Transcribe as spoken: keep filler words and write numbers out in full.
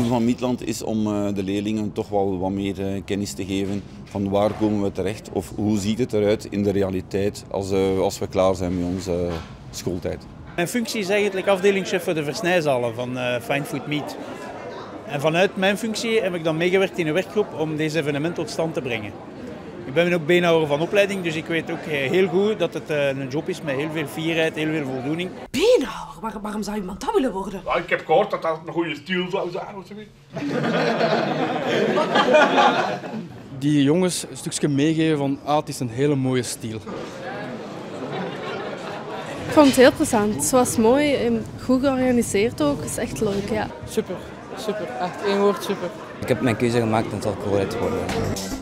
doel van Meetland is om uh, de leerlingen toch wel wat meer uh, kennis te geven van waar komen we terecht of hoe ziet het eruit in de realiteit als, uh, als we klaar zijn met onze uh, schooltijd. Mijn functie is eigenlijk afdelingschef voor de versnijzalen van uh, Fine Food Meat. En vanuit mijn functie heb ik dan meegewerkt in een werkgroep om deze evenement tot stand te brengen. Ik ben ook beenhouwer van opleiding, dus ik weet ook heel goed dat het een job is met heel veel fierheid, heel veel voldoening. Beenhouwer? Waar, waarom zou iemand dat willen worden? Ja, ik heb gehoord dat dat een goede stil zou zijn. Die jongens een stukje meegeven van ah, het is een hele mooie stijl. Ik vond het heel plezant. Het was mooi en goed georganiseerd ook. Het is echt leuk, ja. Super, super. Echt één woord, super. Ik heb mijn keuze gemaakt en het zal Coolite worden.